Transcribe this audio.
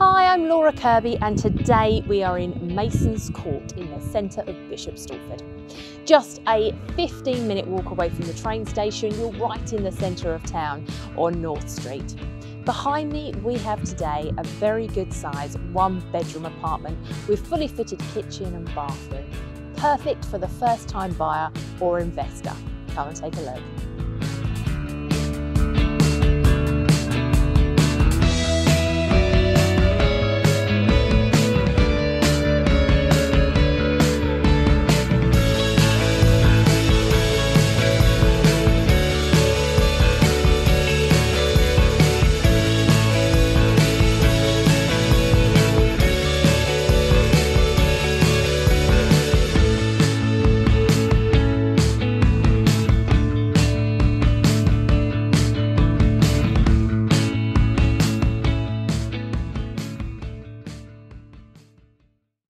Hi, I'm Laura Kirby and today we are in Mason's Court in the centre of Bishops Stortford. Just a 15-minute walk away from the train station, you're right in the centre of town on North Street. Behind me we have today a very good size 1-bedroom apartment with fully fitted kitchen and bathroom. Perfect for the first time buyer or investor. Come and take a look.